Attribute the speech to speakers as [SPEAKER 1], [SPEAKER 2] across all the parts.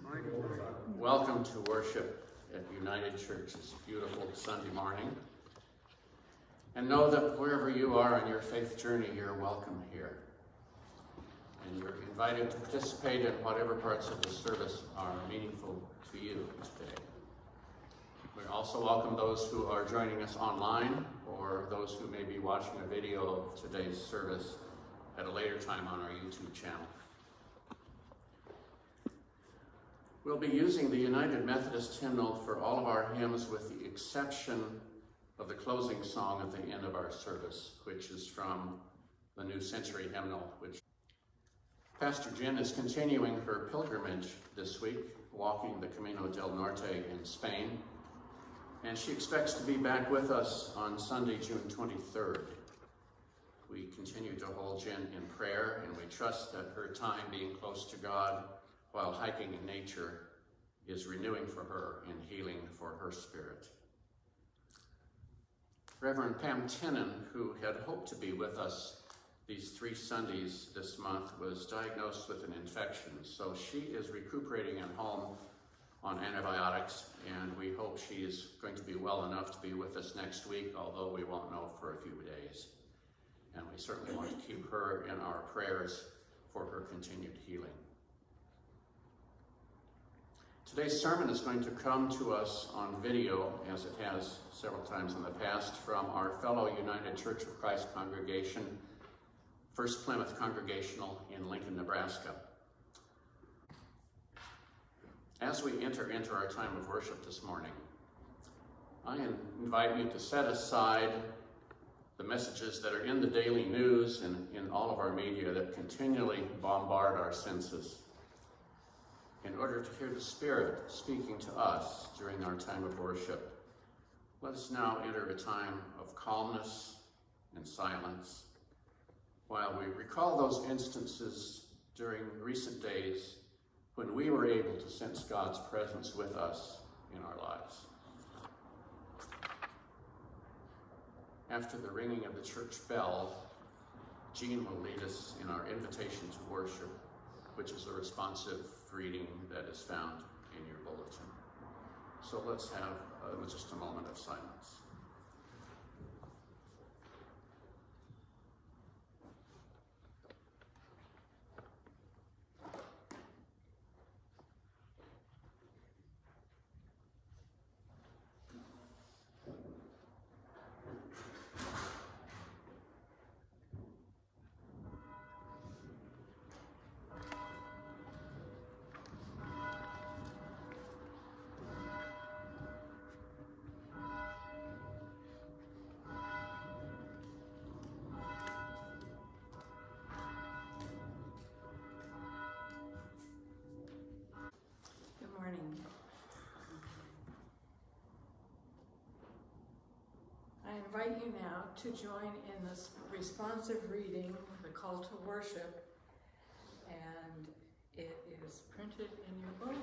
[SPEAKER 1] Welcome to worship at United Church this beautiful Sunday morning. And know that wherever you are on your faith journey, you're welcome here. And you're invited to participate in whatever parts of the service are meaningful to you today. We also welcome those who are joining us online or those who may be watching a video of today's service at a later time on our YouTube channel. We'll be using the United Methodist hymnal for all of our hymns with the exception of the closing song at the end of our service, which is from the New Century hymnal, which Pastor Jen is continuing her pilgrimage this week, walking the Camino del Norte in Spain, and she expects to be back with us on Sunday, June 23rd. We continue to hold Jen in prayer, and we trust that her time being close to God while hiking in nature is renewing for her and healing for her spirit. Reverend Pam Tenen, who had hoped to be with us these 3 Sundays this month, was diagnosed with an infection, so she is recuperating at home on antibiotics, and we hope she is going to be well enough to be with us next week, although we won't know for a few days. And we certainly want to keep her in our prayers for her continued healing. Today's sermon is going to come to us on video, as it has several times in the past, from our fellow United Church of Christ congregation, First-Plymouth Congregational in Lincoln, Nebraska. As we enter into our time of worship this morning, I invite you to set aside the messages that are in the daily news and in all of our media that continually bombard our senses, in order to hear the Spirit speaking to us during our time of worship. Let us now enter a time of calmness and silence while we recall those instances during recent days when we were able to sense God's presence with us in our lives. After the ringing of the church bell, Jean will lead us in our invitation to worship, which is a responsive reading that is found in your bulletin. So let's have just a moment of silence.
[SPEAKER 2] I invite you now to join in this responsive reading, the call to worship, and it is printed in your bulletin.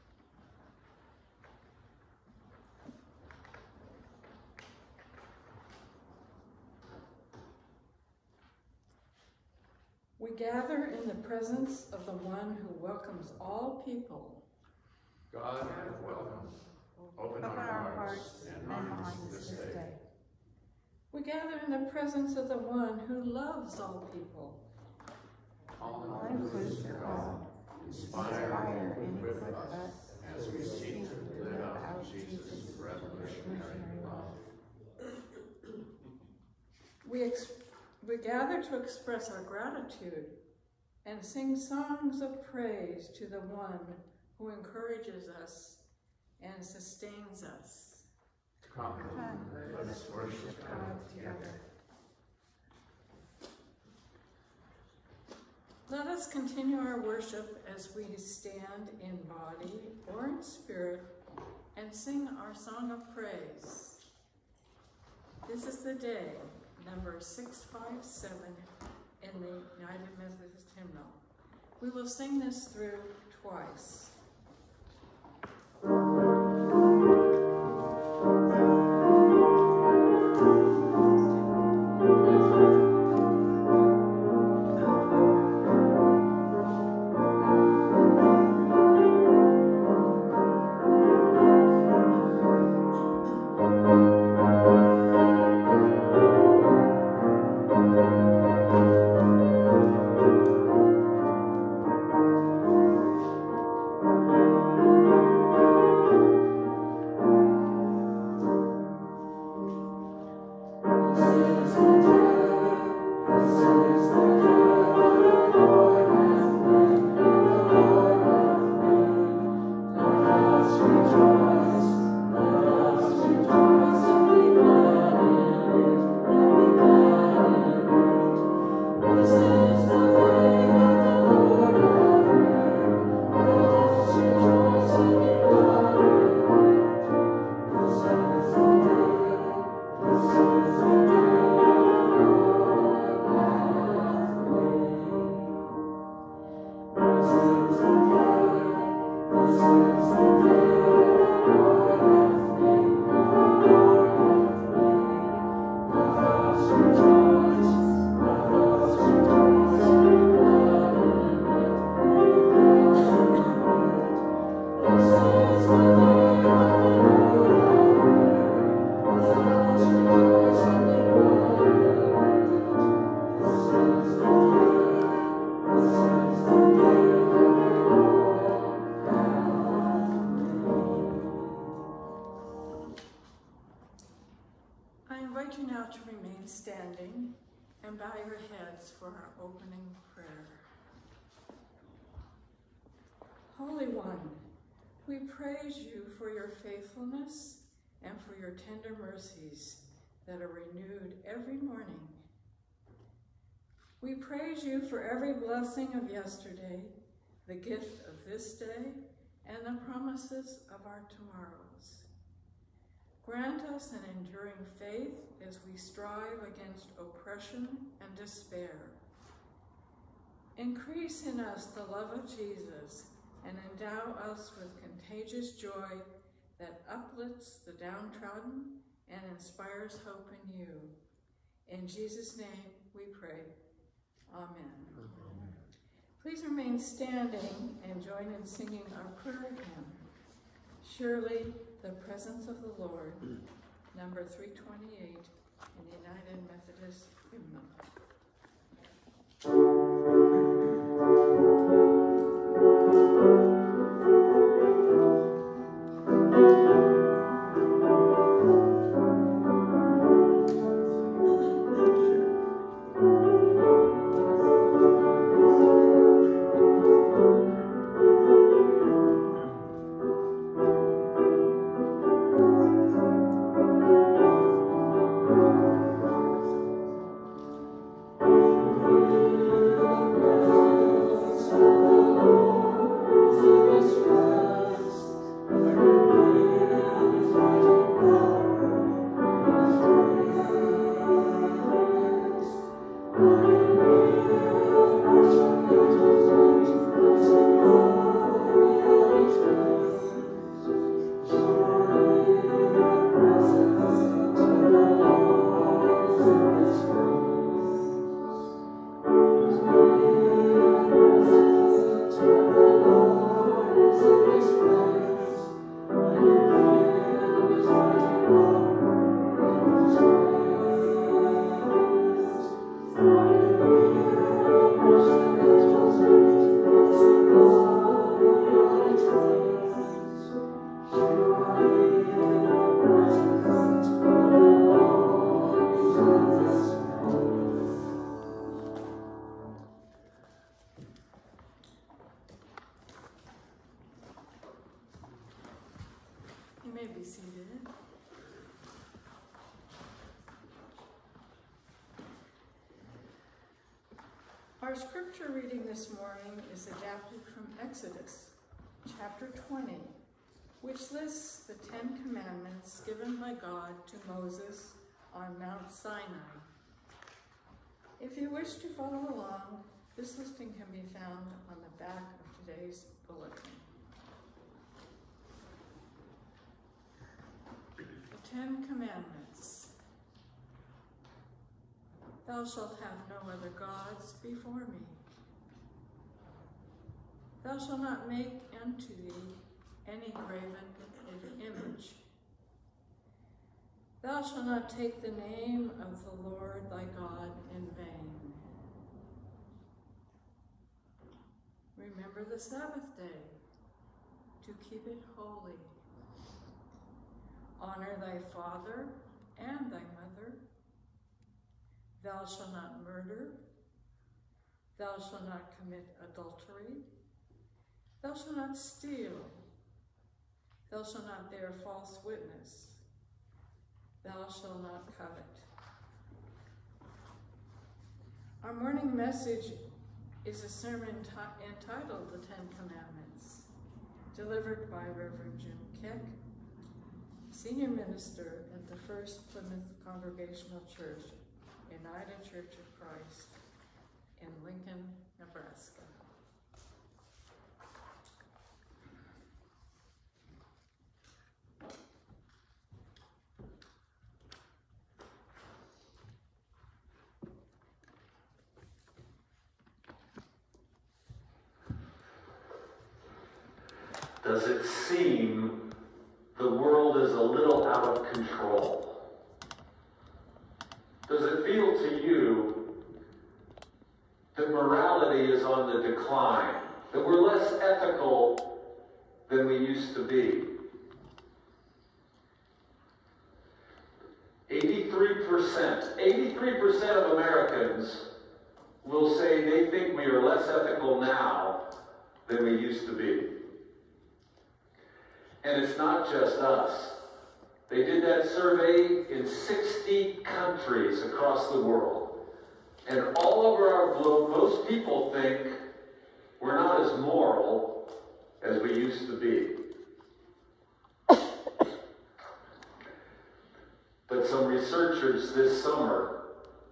[SPEAKER 2] We gather in the presence of the one who welcomes all people.
[SPEAKER 1] God, welcome. Open our hearts and minds this day.
[SPEAKER 2] We gather in the presence of the one who loves all people.
[SPEAKER 3] All inclusive God, inspire and equip us as we seek to live out Jesus' revolutionary love.
[SPEAKER 2] We gather to express our gratitude and sing songs of praise to the one who encourages us and sustains us.
[SPEAKER 3] Come, let us worship God together.
[SPEAKER 2] Let us continue our worship as we stand in body or in spirit and sing our song of praise. This is the day, number 657 in the United Methodist hymnal. We will sing this through twice. Standing and bow your heads for our opening prayer. Holy One, we praise you for your faithfulness and for your tender mercies that are renewed every morning. We praise you for every blessing of yesterday, the gift of this day, and the promises of our tomorrows. Grant us an enduring faith as we strive against oppression and despair. Increase in us the love of Jesus and endow us with contagious joy that uplifts the downtrodden and inspires hope in you. In Jesus' name we pray. Amen. Amen. Please remain standing and join in singing our prayer hymn, Surely the Presence of the Lord, number 328 in the United Methodist Hymnal. You may be seated. Our scripture reading this morning is adapted from Exodus, chapter 20, which lists the 10 Commandments given by God to Moses on Mount Sinai. If you wish to follow along, this listing can be found on the back of today's bulletin. The 10 Commandments. Thou shalt have no other gods before me. Thou shalt not make unto thee any graven image. Thou shalt not take the name of the Lord thy God in vain. Remember the Sabbath day, to keep it holy. Honor thy father and thy mother. Thou shalt not murder. Thou shalt not commit adultery. Thou shalt not steal. Thou shalt not bear false witness. Thou shalt not covet. Our morning message is a sermon entitled The 10 Commandments, delivered by Reverend Jim Keck, Senior Minister at the First-Plymouth Congregational Church, United Church of Christ in Lincoln, Nebraska.
[SPEAKER 4] Does it seem the world is a little out of control? Does it feel to you that morality is on the decline? That we're less ethical than we used to be? 83% of Americans will say they think we are less ethical now than we used to be. And it's not just us. They did that survey in 60 countries across the world. And all over our globe, most people think we're not as moral as we used to be. But some researchers this summer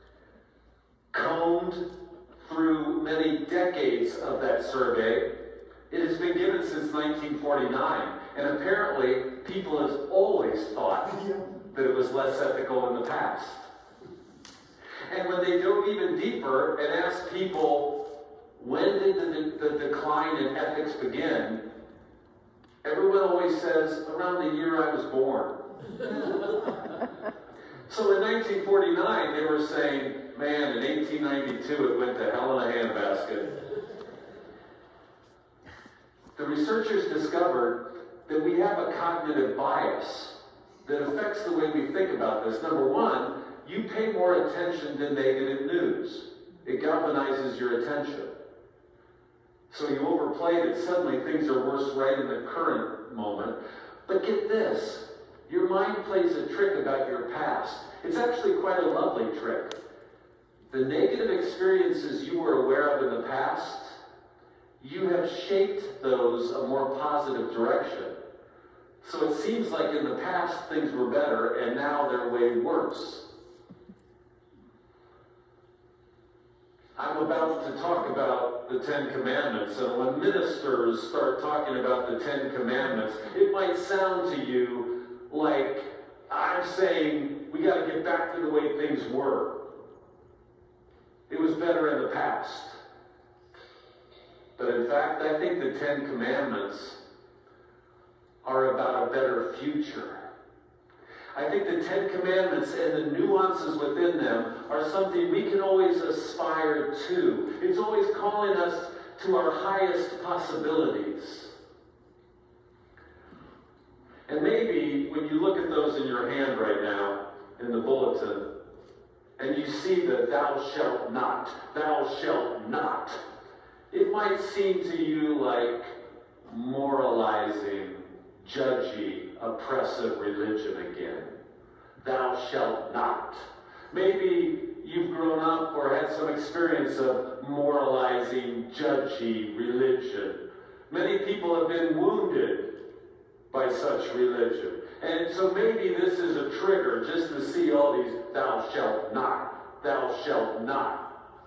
[SPEAKER 4] combed through many decades of that survey. It has been given since 1949, and apparently people have always thought that it was less ethical in the past. And when they dove even deeper and asked people, when did the decline in ethics begin? Everyone always says, around the year I was born. So in 1949, they were saying, man, in 1892 it went to hell in a handbasket. The researchers discovered that we have a cognitive bias that affects the way we think about this. Number one, you pay more attention to negative news. It galvanizes your attention. So you overplay that suddenly things are worse right in the current moment. But get this, your mind plays a trick about your past. It's actually quite a lovely trick. The negative experiences you were aware of in the past, you have shaped those a more positive direction. So it seems like in the past things were better, and now they're way worse. I'm about to talk about the Ten Commandments, and when ministers start talking about the Ten Commandments, it might sound to you like I'm saying we got to get back to the way things were. It was better in the past. But in fact, I think the Ten Commandments are about a better future. I think the Ten Commandments and the nuances within them are something we can always aspire to. It's always calling us to our highest possibilities. And maybe when you look at those in your hand right now, in the bulletin, and you see the thou shalt not, it might seem to you like moralizing, judgy, oppressive religion again. Thou shalt not. Maybe you've grown up or had some experience of moralizing, judgy religion. Many people have been wounded by such religion. And so maybe this is a trigger just to see all these thou shalt not, thou shalt not.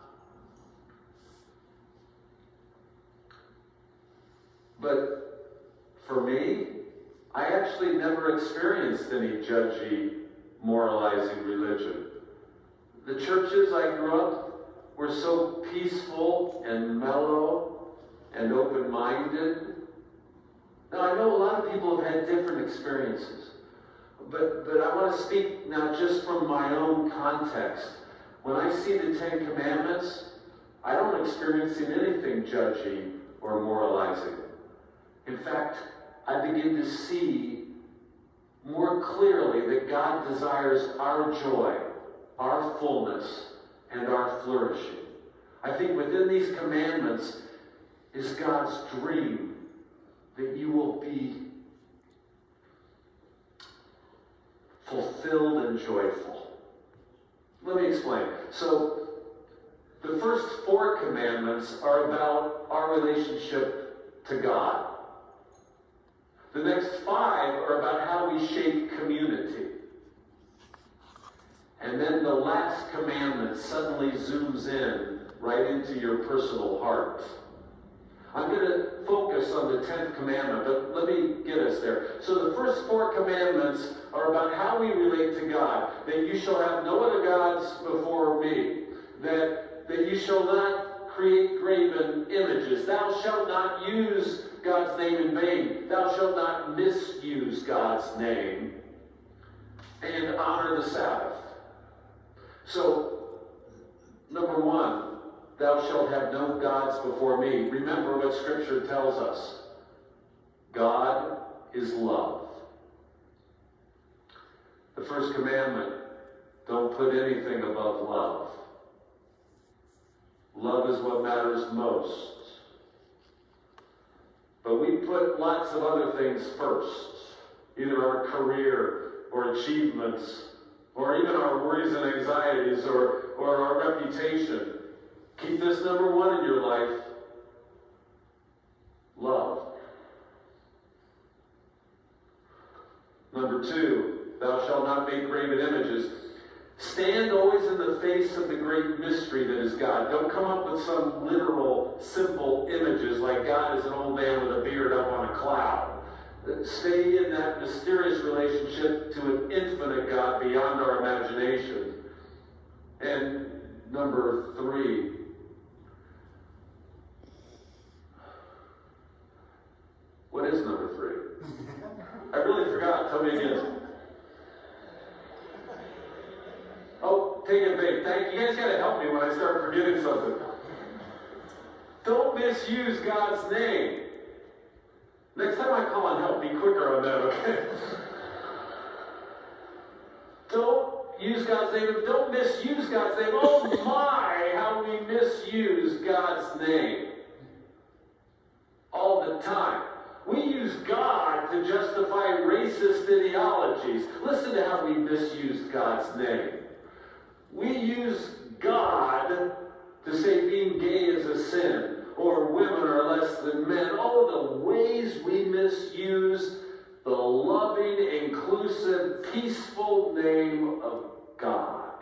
[SPEAKER 4] But for me, I actually never experienced any judgy, moralizing religion. The churches I grew up were so peaceful and mellow and open-minded. Now, I know a lot of people have had different experiences, but I want to speak now just from my own context. When I see the Ten Commandments, I don't experience anything judgy or moralizing. In fact, I begin to see more clearly that God desires our joy, our fullness, and our flourishing. I think within these commandments is God's dream that you will be fulfilled and joyful. Let me explain. So, the first 4 commandments are about our relationship to God. The next 5 are about how we shape community. And then the last commandment suddenly zooms in right into your personal heart. I'm going to focus on the 10th commandment, but let me get us there. So the first 4 commandments are about how we relate to God. That you shall have no other gods before me. That you shall not create graven images. Thou shalt not use God's name in vain. Thou shalt not misuse God's name. And honor the Sabbath. So, number one, thou shalt have no gods before me. Remember what Scripture tells us. God is love. The first commandment, don't put anything above love. Love is what matters most. But we put lots of other things first. Either our career or achievements, or even our worries and anxieties, or our reputation. Keep this number one in your life. Love. Number two, thou shalt not make graven images. Stand always in the face of the great mystery that is God. Don't come up with some literal, simple images like God is an old man with a beard up on a cloud. Stay in that mysterious relationship to an infinite God beyond our imagination. And number three, what is number three? I really forgot. Tell me again. Oh, take it big. Thank you. You guys got to help me when I start forgetting something. Don't misuse God's name. Next time I call on help, be quicker on that, okay? Don't use God's name. Don't misuse God's name. Oh my, how we misuse God's name. All the time. We use God to justify racist ideologies. Listen to how we misuse God's name. We use God to say being gay is a sin, or women are less than men. Oh, the ways we misuse the loving, inclusive, peaceful name of God.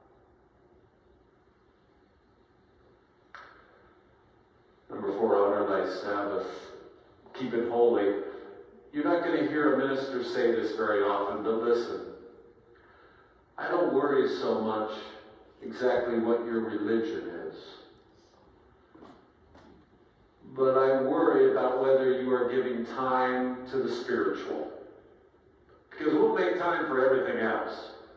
[SPEAKER 4] Number four, honor thy Sabbath. Keep it holy. You're not going to hear a minister say this very often, but listen. I don't worry so much exactly what your religion is. But I worry about whether you are giving time to the spiritual. Because we'll make time for everything else.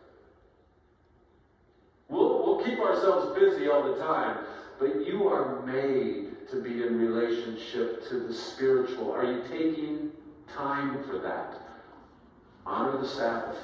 [SPEAKER 4] We'll keep ourselves busy all the time. But you are made to be in relationship to the spiritual. Are you taking time for that? Honor the Sabbath.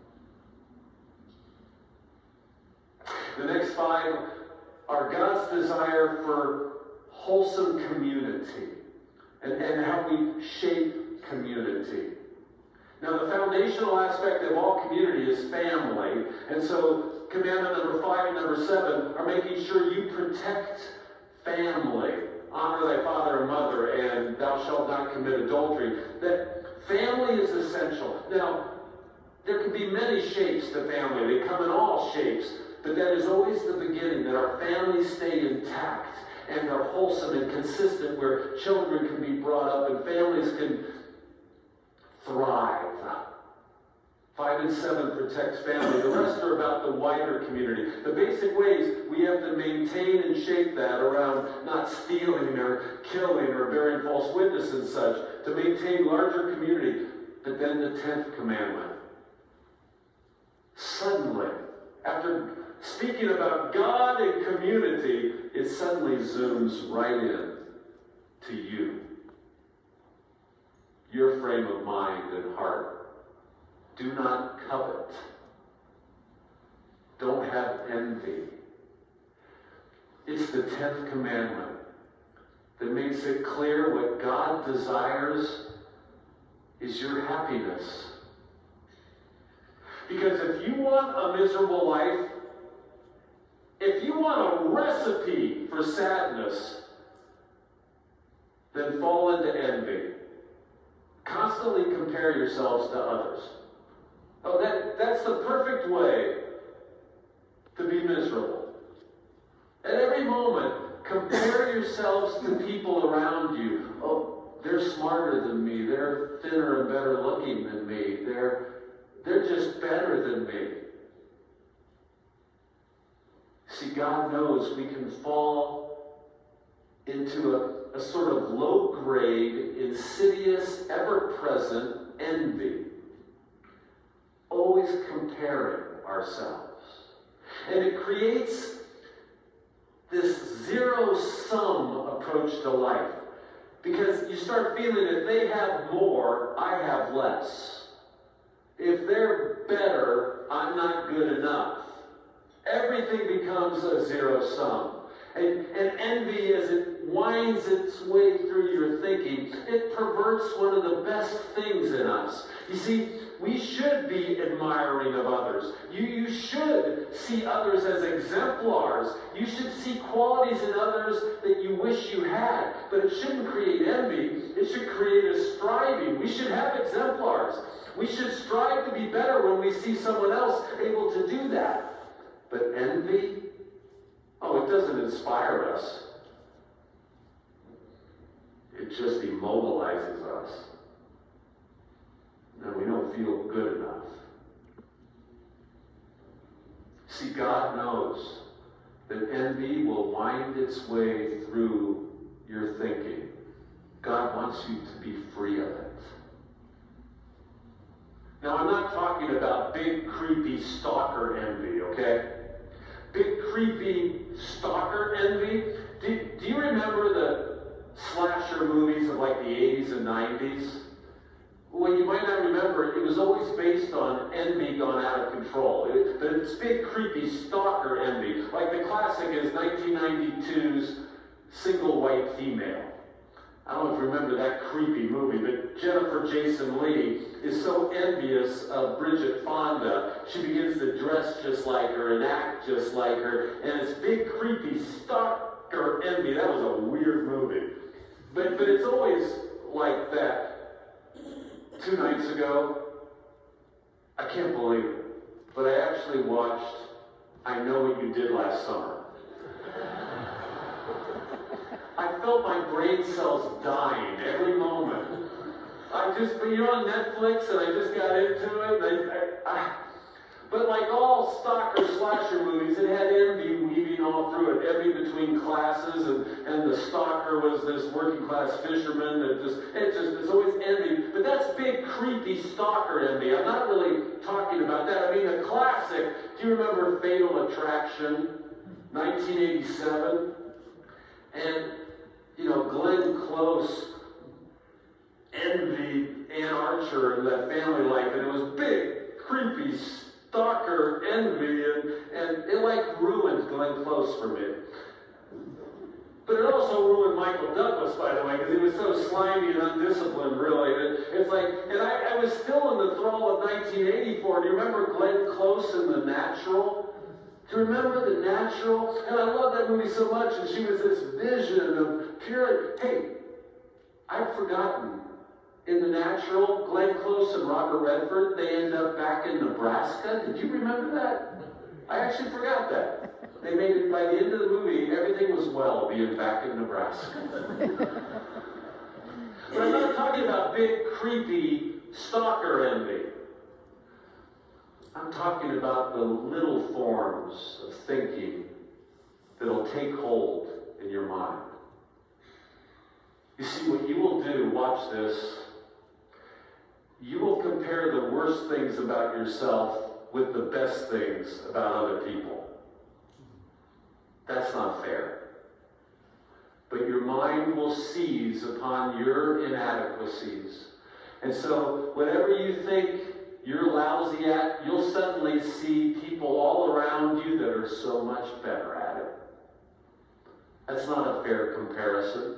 [SPEAKER 4] The next five are God's desire for wholesome community and how we shape community. Now, the foundational aspect of all community is family, and so commandment number 5 and number 7 are making sure you protect family. Honor thy father and mother, and thou shalt not commit adultery. That family is essential. Now, there can be many shapes to family. They come in all shapes. But that is always the beginning, that our families stay intact and are wholesome and consistent, where children can be brought up and families can thrive. 5 and 7 protects family. The rest are about the wider community. The basic ways we have to maintain and shape that around not stealing or killing or bearing false witness and such, to maintain larger community. But then the 10th commandment. Suddenly, after speaking about God and community, it suddenly zooms right in to you. Your frame of mind and heart. Do not covet. Don't have envy. It's the 10th commandment that makes it clear what God desires is your happiness. Because if you want a miserable life, if you want a recipe for sadness, then fall into envy. Constantly compare yourselves to others. Oh, that's the perfect way to be miserable. At every moment, compare yourselves to people around you. Oh, they're smarter than me. They're thinner and better looking than me. They're just better than me. See, God knows we can fall into a sort of low-grade, insidious, ever-present envy. Always comparing ourselves. And it creates this zero-sum approach to life. Because you start feeling if they have more, I have less. If they're better, I'm not good enough. Everything becomes a zero-sum. And envy, as it winds its way through your thinking, it perverts one of the best things in us. You see, we should be admiring of others. You should see others as exemplars. You should see qualities in others that you wish you had. But it shouldn't create envy. It should create a striving. We should have exemplars. We should strive to be better when we see someone else able to do that. But envy? Oh, it doesn't inspire us. It just immobilizes us. And we don't feel good enough. See, God knows that envy will wind its way through your thinking. God wants you to be free of it. Now, I'm not talking about big, creepy stalker envy, okay? Big, creepy stalker envy. Do you remember the slasher movies of like the 80s and 90s? Well, you might not remember, it was always based on envy gone out of control. But it's big, creepy stalker envy. Like the classic is 1992's Single White Female. I don't know if you remember that creepy movie, but Jennifer Jason Leigh is so envious of Bridget Fonda. She begins to dress just like her and act just like her. And it's big, creepy stalker envy. That was a weird movie. But it's always like that. 2 nights ago, I can't believe it, but I actually watched I Know What You Did Last Summer. I felt my brain cells dying every moment. You're on Netflix, and I just got into it. But like all stalker slasher movies, it had envy weaving all through it. Envy between classes, and the stalker was this working class fisherman. It's always envy. But that's big, creepy stalker envy. I'm not really talking about that. I mean, a classic. Do you remember Fatal Attraction, 1987? And, Glenn Close envied Ann Archer and that family life, and it was big, creepy stalker envy, and it like ruined Glenn Close for me. But it also ruined Michael Douglas, by the way, because he was so slimy and undisciplined, really. It's like, and I was still in the thrall of 1984. Do you remember Glenn Close in The Natural? Do you remember The Natural? And I love that movie so much, and she was this vision of pure. Hey, I've forgotten. In The Natural, Glenn Close and Robert Redford, they end up back in Nebraska. Did you remember that? I actually forgot that. They made it, by the end of the movie, everything was well being back in Nebraska. But I'm not talking about big, creepy stalker envy. I'm talking about the little forms of thinking that'll take hold in your mind. You see, what you will do, watch this, you will compare the worst things about yourself with the best things about other people. That's not fair. But your mind will seize upon your inadequacies. And so, whatever you think you're lousy at, you'll suddenly see people all around you that are so much better at it. That's not a fair comparison.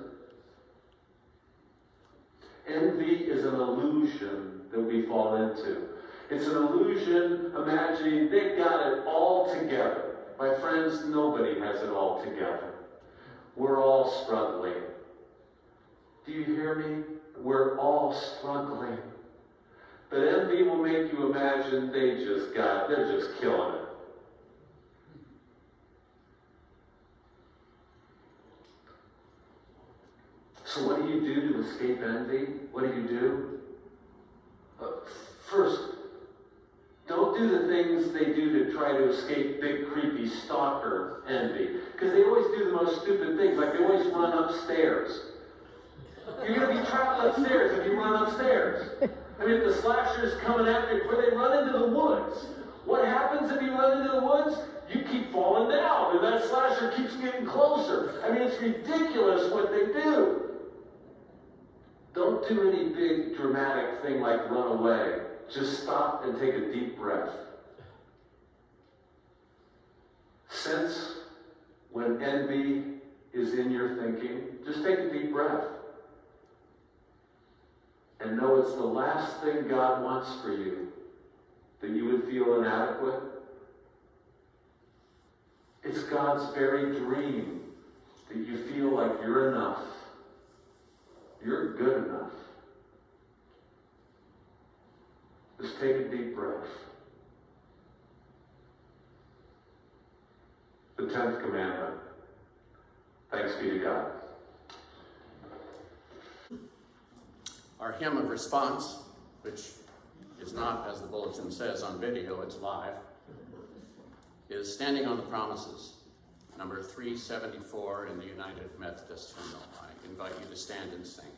[SPEAKER 4] Envy is an illusion that we fall into. It's an illusion imagining they've got it all together. My friends, nobody has it all together. We're all struggling. Do you hear me? We're all struggling. But envy will make you imagine they're just killing it. So what do you do to escape envy? What do? First, don't do the things they do to try to escape big, creepy stalker envy. Because they always do the most stupid things. Like they always run upstairs. You're going to be trapped upstairs if you run upstairs. I mean, if the slasher's coming after you, before they run into the woods, what happens if you run into the woods? You keep falling down, and that slasher keeps getting closer. I mean, it's ridiculous what they do. Don't do any big dramatic thing like run away. Just stop and take a deep breath. Sense when envy is in your thinking, just take a deep breath. And know it's the last thing God wants for you, that you would feel inadequate. It's God's very dream that you feel like you're enough. You're good enough. Just take a deep breath. The 10th Commandment. Thanks be to God.
[SPEAKER 1] Our hymn of response, which is not, as the bulletin says, on video, it's live, is Standing on the Promises, number 374 in the United Methodist Hymnal. I invite you to stand and sing.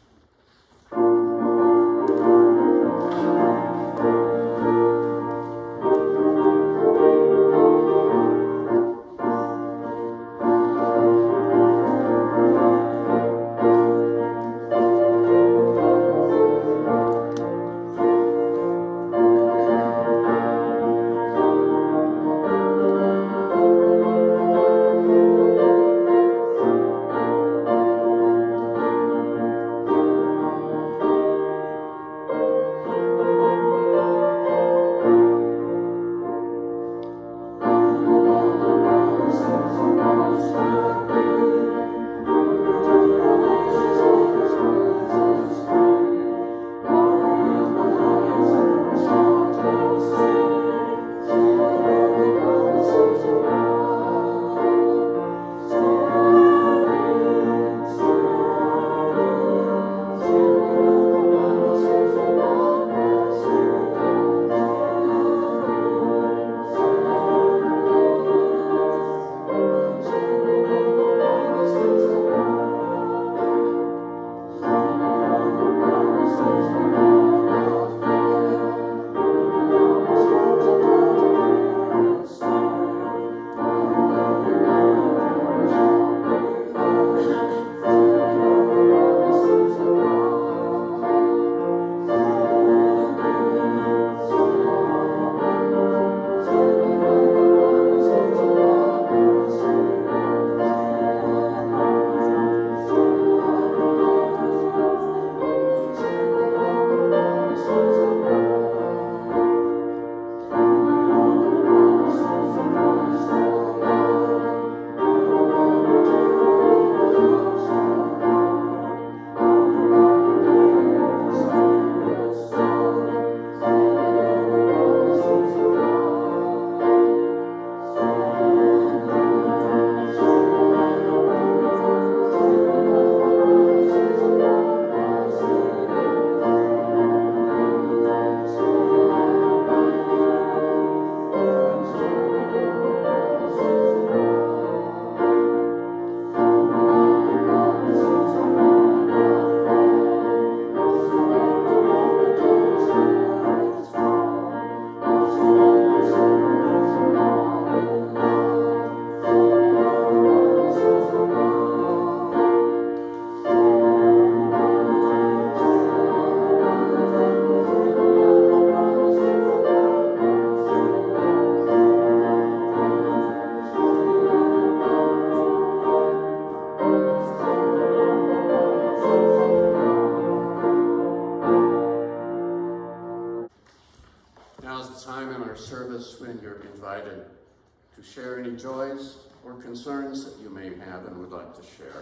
[SPEAKER 1] When you're invited to share any joys or concerns that you may have and would like to share.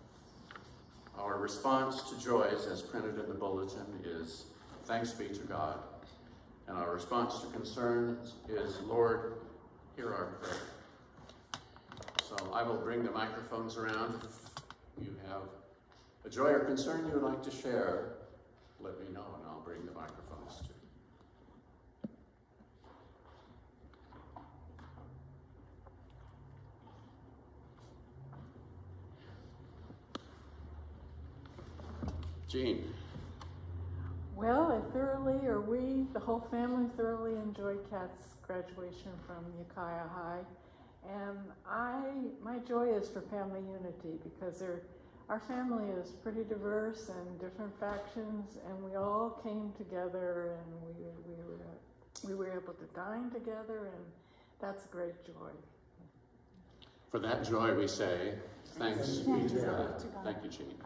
[SPEAKER 1] Our response to joys, as printed in the bulletin, is thanks be to God. And our response to concerns is, Lord, hear our prayer. So I will bring the microphones around. If you have a joy or concern you would like to share, let me know and I'll bring the microphones to you. Jean.
[SPEAKER 2] Well, the whole family thoroughly enjoyed Kat's graduation from Ukiah High. And my joy is for family unity, because our family is pretty diverse and different factions, and we all came together, and we were able to dine together, and that's a great joy.
[SPEAKER 1] For that joy we say, thanks be to God. Thank you, Jean.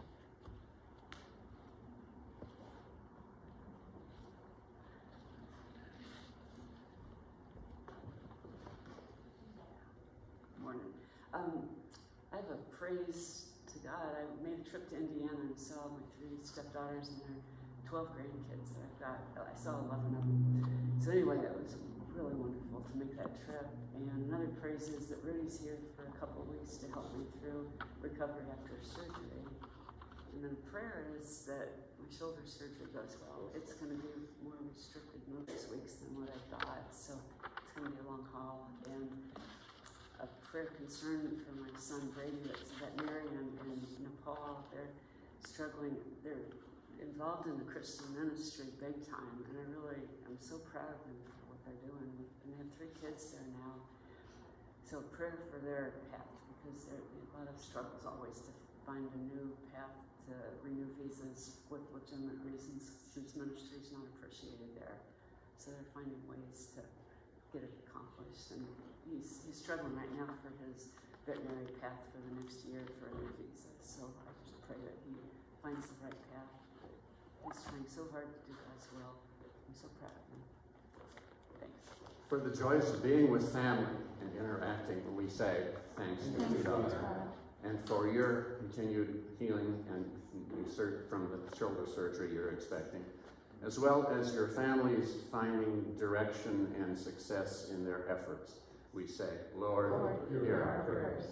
[SPEAKER 5] I have a praise to God. I made a trip to Indiana and saw my 3 stepdaughters and their 12 grandkids that I've got. I saw 11 of them. So anyway, it was really wonderful to make that trip. And another praise is that Rudy's here for a couple of weeks to help me through recovery after surgery. And then prayer is that my shoulder surgery goes well. It's going to be more restricted most weeks than what I thought. So it's going to be a long haul. And a prayer concern for my son Brady, that's a veterinarian in Nepal. They're struggling. They're involved in the Christian ministry big time, and I'm so proud of them for what they're doing. And they have 3 kids there now. So prayer for their path, because there are a lot of struggles always to find a new path to renew visas with legitimate reasons, since ministry is not appreciated there. So they're finding ways to get it accomplished. And he's struggling right now for his veterinary path for the next year for a new visa. So I just pray that he finds the right path. He's trying so hard to do God's will. I'm so proud of him. Thanks.
[SPEAKER 1] For the joys of being with family and interacting, we say thanks be to God. And for your continued healing and from the shoulder surgery you're expecting, as well as your families finding direction and success in their efforts, we say, Lord, hear our prayers.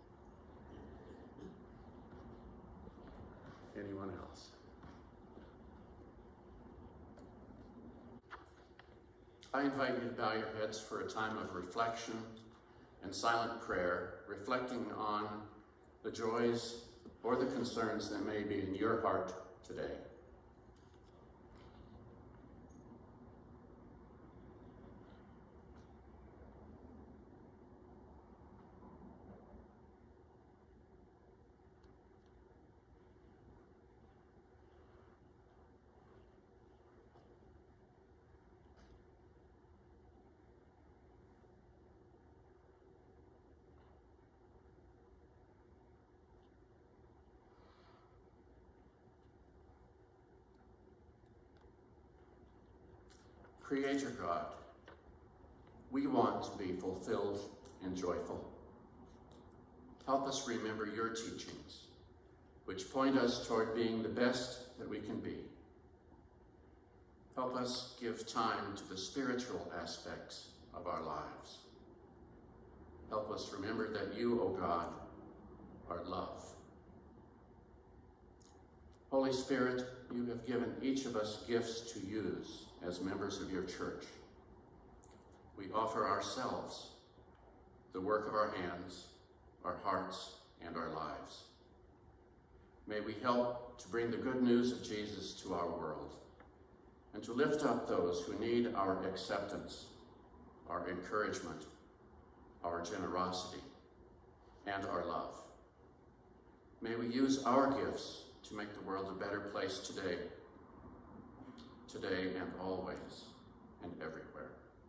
[SPEAKER 1] Anyone else? I invite you to bow your heads for a time of reflection and silent prayer, reflecting on the joys or the concerns that may be in your heart today. Creator God, we want to be fulfilled and joyful. Help us remember your teachings, which point us toward being the best that we can be. Help us give time to the spiritual aspects of our lives. Help us remember that you, O God, are love. Holy Spirit, you have given each of us gifts to use as members of your church. We offer ourselves, the work of our hands, our hearts, and our lives. May we help to bring the good news of Jesus to our world and to lift up those who need our acceptance, our encouragement, our generosity, and our love. May we use our gifts to make the world a better place today and always and everywhere.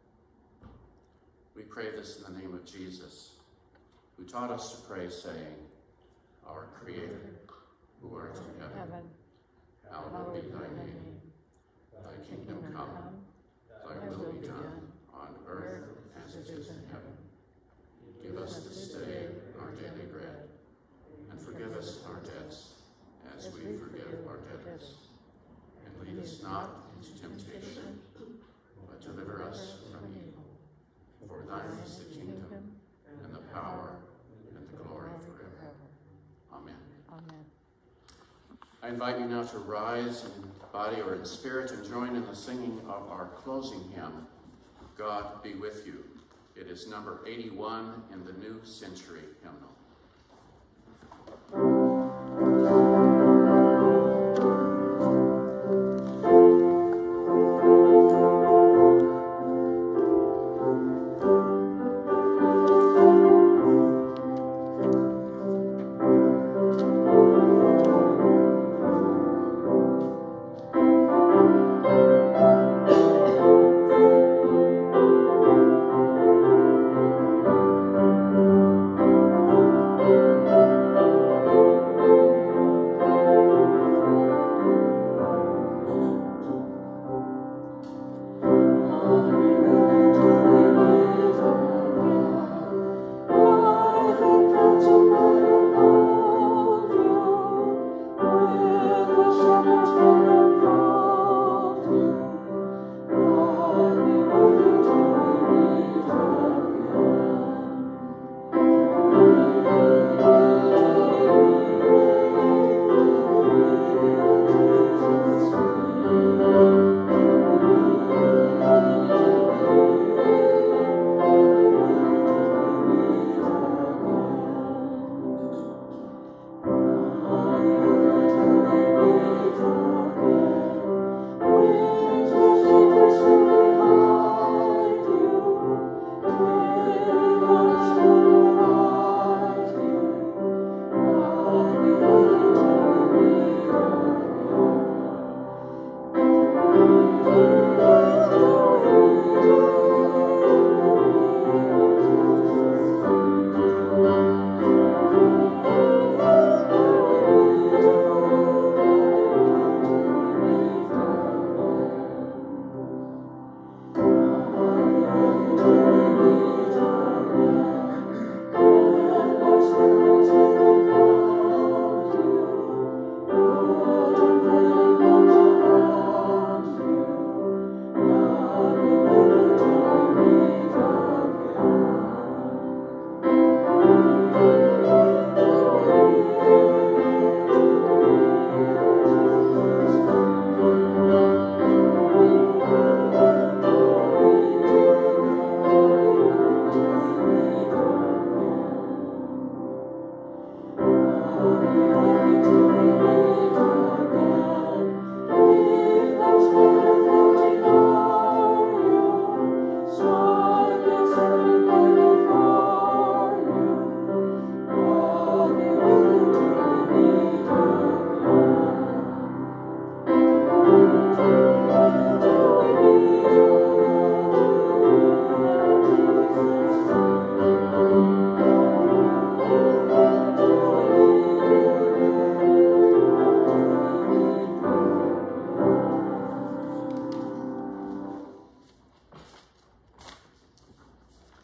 [SPEAKER 1] We pray this in the name of Jesus, who taught us to pray, saying, Our Creator, who art in heaven, hallowed be thy name. Thy kingdom come, thy will be done, on earth as it is in heaven. Give us this day our daily bread, and forgive us our debts, as we forgive our debtors. And lead us not into temptation, but deliver us from evil. For thine is the kingdom, and the power, and the glory forever. Amen.
[SPEAKER 2] Amen.
[SPEAKER 1] I invite you now to rise in body or in spirit and join in the singing of our closing hymn, God Be With You. It is number 81 in the New Century Hymnal.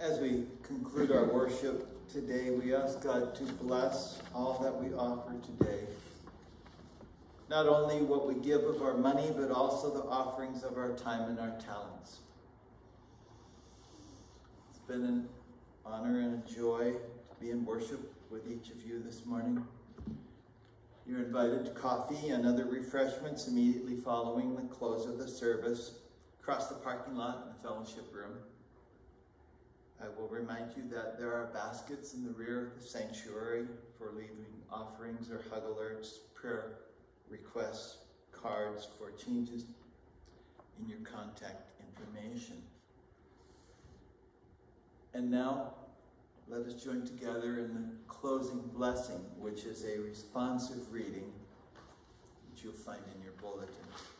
[SPEAKER 6] As we conclude our worship today, we ask God to bless all that we offer today. Not only what we give of our money, but also the offerings of our time and our talents. It's been an honor and a joy to be in worship with each of you this morning. You're invited to coffee and other refreshments immediately following the close of the service across the parking lot in the fellowship room. I will remind you that there are baskets in the rear of the sanctuary for leaving offerings or hug alerts, prayer requests, cards for changes in your contact information. And now, let us join together in the closing blessing, which is a responsive reading, which you'll find in your bulletin.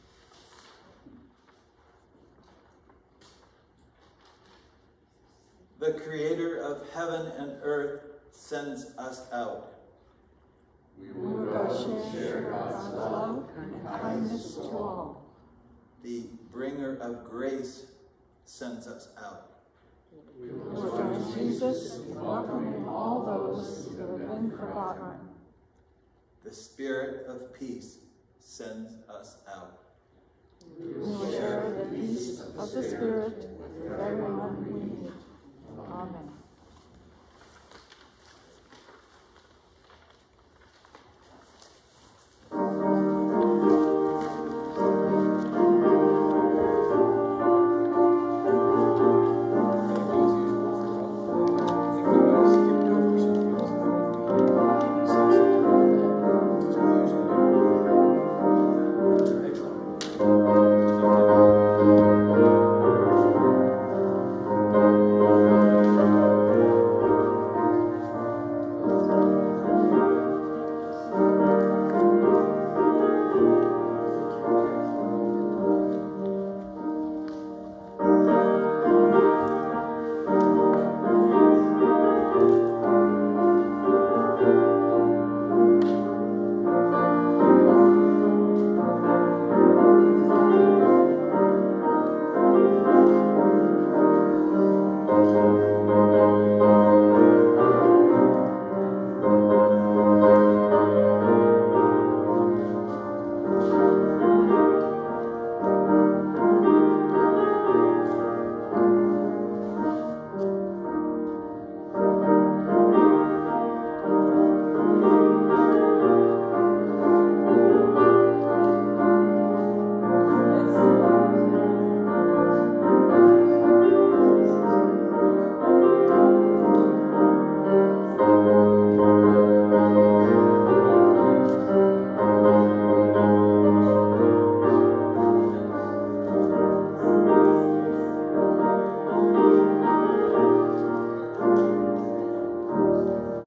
[SPEAKER 6] The Creator of heaven and earth sends us out.
[SPEAKER 3] We will go share God's love and kindness to all.
[SPEAKER 6] The Bringer of grace sends us out.
[SPEAKER 3] We will join Jesus in welcoming all those who have been forgotten.
[SPEAKER 6] The Spirit of peace sends us out.
[SPEAKER 3] We will share the peace of the Spirit with everyone we meet. Amen.